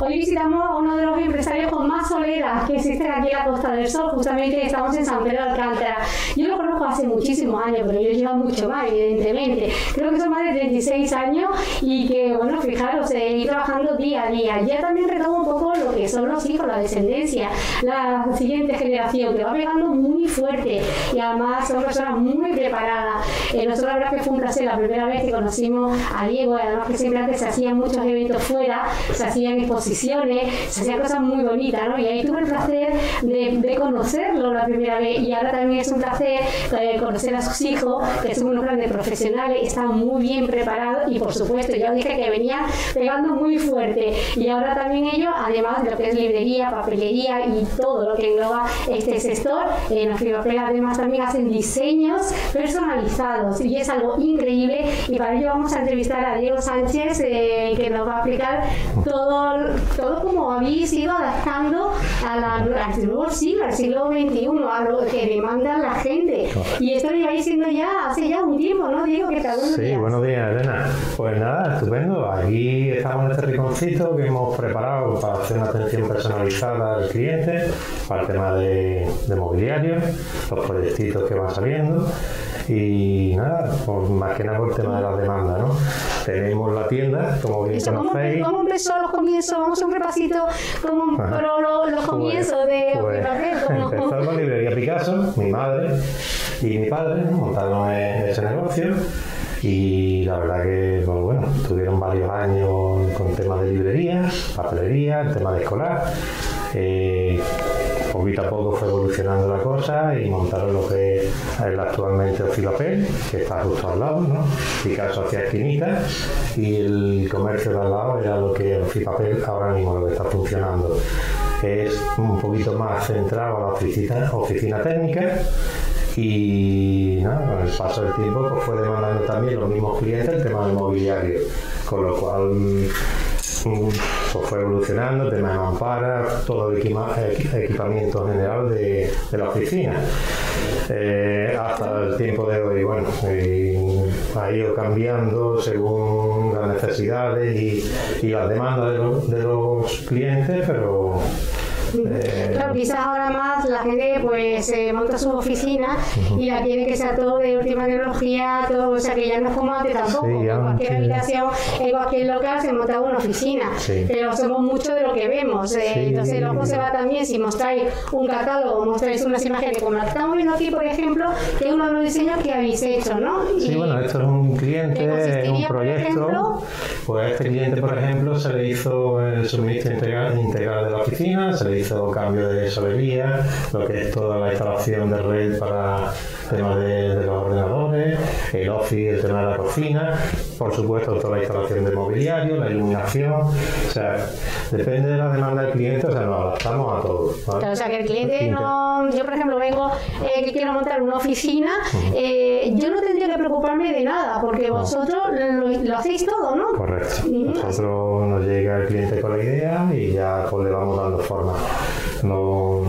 Hoy visitamos a uno de los empresarios con más soleras que existen aquí en la Costa del Sol. Justamente estamos en San Pedro de Alcántara. Yo lo conozco hace muchísimos años, pero ellos llevan mucho más, evidentemente. Creo que son más de 36 años y que, bueno, fijaros, ir trabajando día a día. Ya también retomo un poco lo que son los hijos, la descendencia, la siguiente generación, que va pegando muy fuerte y además son personas muy preparadas. Nosotros la verdad que fue un placer la primera vez que conocimos a Diego, además que siempre antes se hacían muchos eventos fuera, se hacían exposiciones, se hacían cosas muy bonitas, ¿no? Y ahí tuve el placer de conocerlo la primera vez, y ahora también es un placer conocer a sus hijos, que son unos grandes profesionales, están muy bien preparados y por supuesto ya os dije que venían pegando muy fuerte, y ahora también ellos, además de lo que es librería, papelería y todo lo que engloba este sector, en la Fibapel además también hacen diseños personalizados y es algo increíble, y para ello vamos a entrevistar a Diego Sánchez, que nos va a explicar todo cómo habéis ido adaptando al nuevo siglo, al siglo XXI, a lo que demanda la gente. Y esto lo lleváis siendo ya hace ya un tiempo, ¿no, Diego? ¿Qué tal? Buenos días. Buenos días, Elena. Pues nada, estupendo. Aquí estamos en este rinconcito que hemos preparado para hacer una atención personalizada al cliente, para el tema de mobiliario, los proyectitos que van saliendo. Y nada, pues más que nada por el tema de las demandas, ¿no? Tenemos la tienda, como bien conocéis. ¿Cómo empezó los comienzos? Vamos a un repasito, ¿cómo fueron los comienzos de Fibapel? Empezó con Librería Picasso, mi madre y mi padre montaron ese negocio. Y la verdad que, bueno, tuvieron varios años con temas de librería, papelería, el tema de escolar. Poquito a poco fue evolucionando la cosa y montaron lo que es actualmente Fibapel, que está justo al lado, ¿no? Picasso hacia esquinitas y el comercio de al lado era lo que es Fibapel ahora mismo, lo que está funcionando. Es un poquito más centrado a la oficina técnica. Y nada, con el paso del tiempo pues fue demandando también los mismos clientes el tema del mobiliario, con lo cual pues fue evolucionando, el tema de mamparas, todo el equipamiento general de la oficina. Hasta el tiempo de hoy, bueno, ha ido cambiando según las necesidades y las demandas de los clientes, pero claro, quizás ahora más la gente pues monta su oficina y la quiere que sea todo de última tecnología, todo, o sea que ya no es como antes tampoco, sí, en cualquier habitación, en cualquier local se monta una oficina, pero somos mucho de lo que vemos, entonces luego se va también, si mostráis un catálogo, mostráis unas imágenes como la que estamos viendo aquí, por ejemplo, que es uno de los diseños que habéis hecho, ¿no? Sí, bueno, esto es un cliente, es un proyecto, pues a este cliente, por ejemplo, se le hizo el suministro integral de la oficina, se le hizo cambio de solería, lo que es toda la instalación de red para temas de los ordenadores, el office, el tema de la cocina, por supuesto toda la instalación de mobiliario, la iluminación, o sea, depende de la demanda del cliente, o sea, nos adaptamos a todo, ¿vale? Claro, o sea, que el cliente no, yo por ejemplo vengo que quiero montar una oficina, yo no tendría que preocuparme de nada, porque vosotros lo hacéis todo, ¿no? Correcto. Nosotros nos llega el cliente con la idea y ya pues le vamos dando forma. No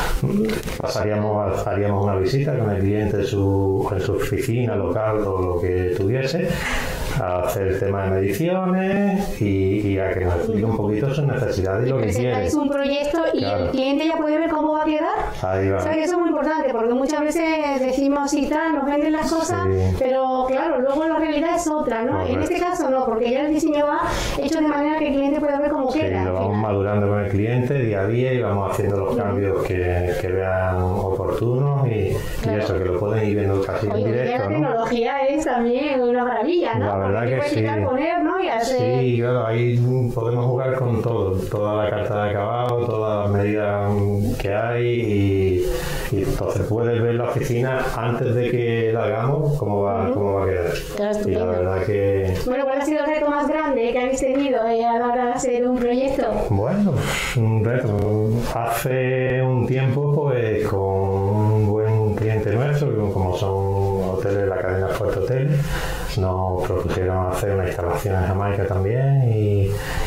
haríamos una visita con el cliente en su oficina local o lo que tuviese, a hacer el tema de mediciones y a que nos explique un poquito sus necesidades y lo que quiere. Presentáis un proyecto y claro, el cliente ya puede ver cómo va a quedar. Ahí va. O sea, que eso es muy importante porque muchas veces decimos y tal, nos venden las cosas, pero claro, luego la realidad es otra, ¿no? Correcto. En este caso no, porque ya el diseño va hecho de manera que el cliente pueda ver cómo queda. Lo vamos madurando con el cliente día a día y vamos haciendo los cambios que vean oportunos y eso, que lo pueden ir viendo casi en directo, la ¿no? tecnología es también una maravilla, ¿no? La verdad que sí. Poner, ¿no? Y hacer... Sí, claro, ahí podemos jugar con todo, toda la carta de acabado, todas las medidas que hay y entonces puedes ver la oficina antes de que la hagamos cómo va a quedar. Y la verdad que... Bueno, ¿cuál ha sido el reto más grande que habéis tenido a la hora de hacer un proyecto? Bueno, un reto. Hace un tiempo, pues, con un buen cliente nuestro, como son hoteles, la cadena Fuerte Hotel, nos propusieron hacer una instalación en Jamaica también y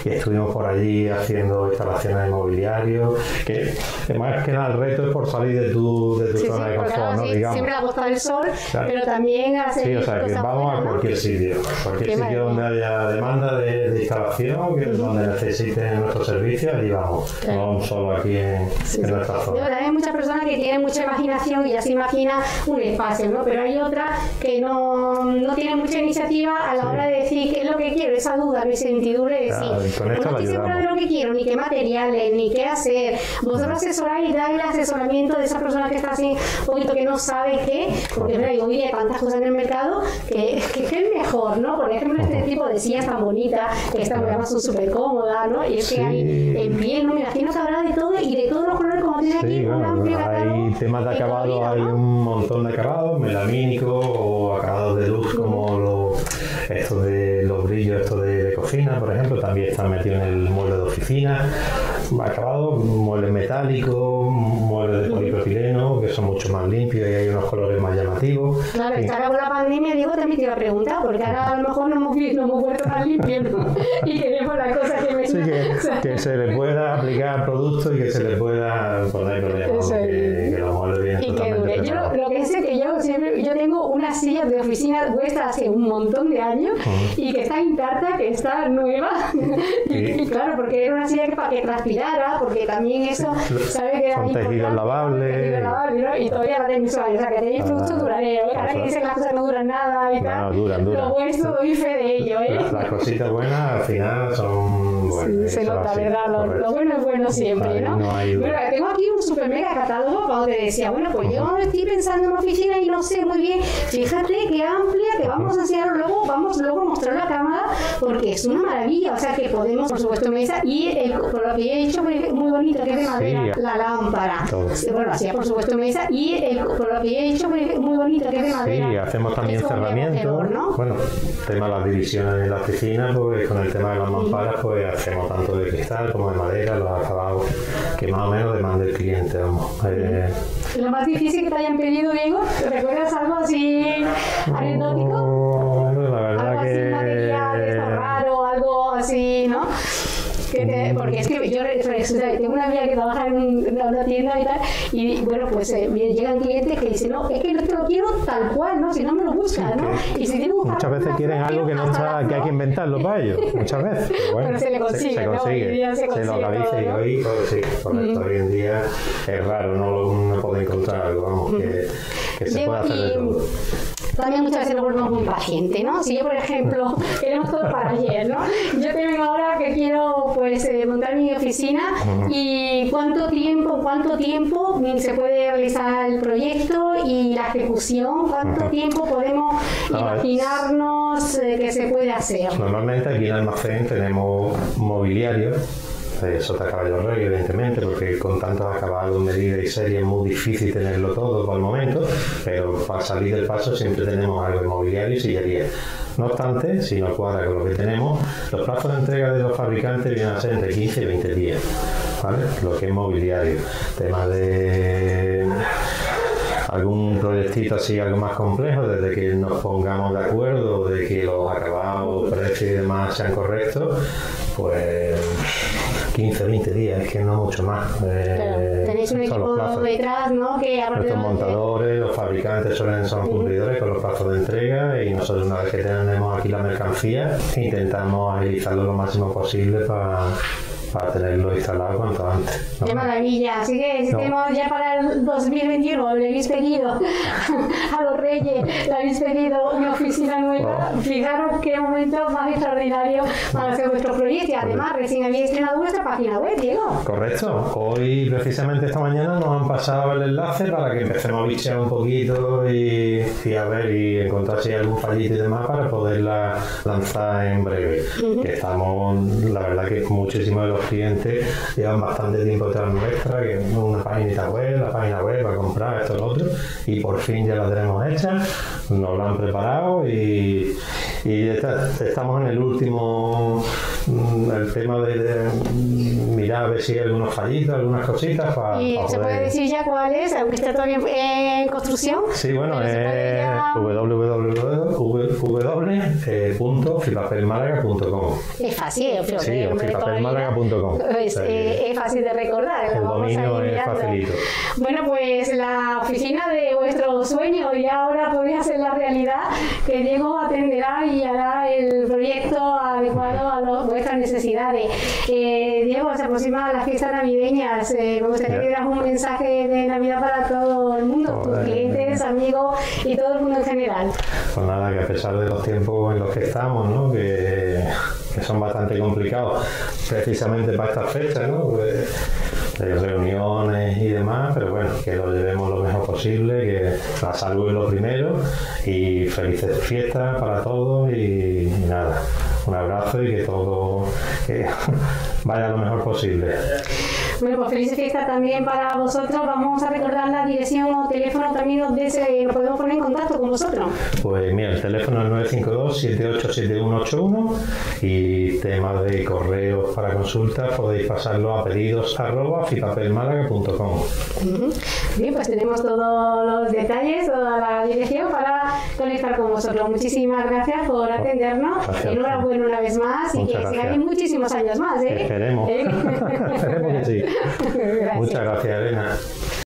y estuvimos por allí haciendo instalaciones de mobiliario, que más que nada el reto es por salir de tu zona de confort, ¿no? Digamos. Siempre la Costa del Sol, claro. Pero también hacer sí, o sea, que vamos buenas, a cualquier sitio donde haya demanda de instalación, que donde necesiten nuestros servicios, allí vamos, claro. No solo aquí en nuestra zona. Hay muchas personas que tienen mucha imaginación y ya se imagina un espacio, ¿no? Pero hay otras que no tienen mucha iniciativa a la hora de decir qué es lo que quiero, esa duda, esa incertidumbre de decir, no estoy segura de lo que quiero, ni qué materiales, ni qué hacer. Vosotros asesoráis y dais el asesoramiento de esa persona que está así un poquito que no sabe qué, porque hoy hay tantas cosas en el mercado que es mejor, ¿no? Por ejemplo, este tipo de sillas tan bonitas, que estas además son súper cómodas, ¿no? Y es que hay en piel, ¿no? Me imagino que habrá de todo y de todos los colores, como tiene aquí, un amplio catálogo. Hay temas de acabado, hay un montón de acabados, melamínicos o acabados de luz, como estos de los brillos, estos de cocina, por ejemplo, también están metidos en el mueble de oficina. Acabados, muebles metálicos, muebles de polipropileno, que son mucho más limpios y hay unos colores más llamativos. Claro, es que ahora con la pandemia, Diego, también te iba a preguntar, porque ahora a lo mejor no hemos vuelto más limpios, ¿no? Y queremos las cosas que vengan. Sí, que se le pueda aplicar productos y que se le pueda poner problemas, que los muebles vienen totalmente preparados. Lo que sé es que yo tengo una silla de oficina puesta hace un montón de años y que está intacta, que está nueva. Y claro, porque era una silla para que transpirara, porque también eso, ¿sabes? Que son tejidos lavables, ¿no? Y todavía la tenéis suave, o sea, que tenéis productos duraderos. Ahora que dicen que las cosas no duran nada y tal, duran. Lo vuestro doy fe de ello, ¿eh? Las cositas buenas al final son buenas. Sí, se nota, ¿verdad? Lo bueno es bueno siempre, ¿no? Bueno, tengo aquí un super mega catálogo cuando te decía, bueno, pues yo estoy pensando en una oficina y no sé muy bien, fíjate qué amplia, que vamos a enseñar luego, a mostrar la cámara, porque es una maravilla, o sea que podemos, por supuesto, mesa y por lo que he hecho muy bonito, que es de madera, la lámpara. Bueno, así por supuesto mesa y por lo que he hecho muy bonito, que es de madera. Sí, hacemos también cerramientos, ¿no? Bueno, tema de las divisiones en la oficina, pues con el tema de las mamparas, pues hacemos tanto de cristal como de madera, los acabados que más o menos demanda el cliente, vamos. ¿Lo más difícil que te hayan pedido, Diego? ¿Te recuerdas algo así anecdótico? La verdad algo así material, raro, algo así, ¿no? Porque es que yo tengo una amiga que trabaja en una tienda y tal, y bueno, pues llegan clientes que dicen, no, es que no te lo quiero tal cual, ¿no? Si no me lo buscan, ¿no? Y si tienen muchas veces quieren algo que no está, que hay que inventarlo para ellos, muchas veces. Bueno, pero se le consigue, se consigue, se localiza y hoy, sí, correcto, hoy en día es raro, no puedo encontrar algo, vamos, que se pueda hacer de todo. También muchas veces nos volvemos muy pacientes, ¿no? Si yo, por ejemplo, queremos todo para ayer, ¿no? Yo te vengo ahora que quiero, pues, montar mi oficina y ¿cuánto tiempo se puede realizar el proyecto y la ejecución? ¿Cuánto tiempo podemos imaginarnos que se puede hacer? Normalmente aquí en el almacén tenemos mobiliario. Eso te caballo rey, evidentemente, porque con tantos acabados, medida y serie es muy difícil tenerlo todo por el momento, pero para salir del paso siempre tenemos algo de mobiliario y sillería. No obstante, si no cuadra con lo que tenemos, los plazos de entrega de los fabricantes vienen a ser entre 15 y 20 días, ¿vale? Lo que es mobiliario. Tema de algún proyectito así, algo más complejo, desde que nos pongamos de acuerdo, de que los acabados, precios y demás sean correctos, pues 15, 20 días, es que no mucho más. Claro, tenéis un equipo detrás, ¿no? Que nuestros montadores, los fabricantes son cumplidores con los plazos de entrega y nosotros una vez que tenemos aquí la mercancía intentamos agilizarlo lo máximo posible para tenerlo instalado cuanto antes. ¡Qué maravilla! Así que si tenemos ya para el 2021, le habéis pedido a los Reyes, le habéis pedido una oficina nueva, fijaros qué momento más extraordinario para hacer vuestro proyecto y además recién habéis estrenado vuestra página web, Diego. Correcto. Hoy, precisamente esta mañana, nos han pasado el enlace para que empecemos a bichear un poquito y a ver y encontrar si hay algún fallito y demás para poderla lanzar en breve. Que estamos, la verdad que muchísimos de los clientes llevan bastante tiempo detrás nuestra, que una página web para comprar esto y lo otro, y por fin ya la tenemos hecha, nos la han preparado y estamos en el último, el tema de mirar a ver si hay algunos fallitos, algunas cositas para ¿Y se puede decir ya cuál es, aunque esté todavía en construcción? Sí, bueno, es www.fipapelmálaga.com. Es fácil, sí, fipapelmálaga.com. Es fácil de recordar. El dominio es facilito. Bueno, pues la oficina de vuestro sueño y ahora podría ser la realidad, que Diego atenderá y hará el proyecto adecuado a vuestras necesidades. Diego, se aproximan las fiestas navideñas. Me gustaría que dieras un mensaje de Navidad para todo el mundo, tus clientes, amigos y todo el mundo en general. Pues nada, que a pesar de los tiempos en los que estamos, ¿no? que son bastante complicados, precisamente para estas fechas, ¿no? De reuniones y demás, pero bueno, que lo llevemos lo mejor posible, que la salud es lo primero y felices fiestas para todos y nada, un abrazo y que todo vaya lo mejor posible. Bueno, pues felices fiestas también para vosotros. Vamos a recordar la dirección o teléfono también donde nos podemos poner en contacto con vosotros. Pues mira, el teléfono es 952-787181 y temas de correos para consultas podéis pasarlo a pedidos@fipapelmálaga.com. Bien, pues tenemos todos los detalles, toda la dirección para conectar con vosotros. Muchísimas gracias por atendernos. Enhorabuena una vez más y que sigáis muchísimos años más. Esperemos. Esperemos que sí. Muchas gracias, Elena.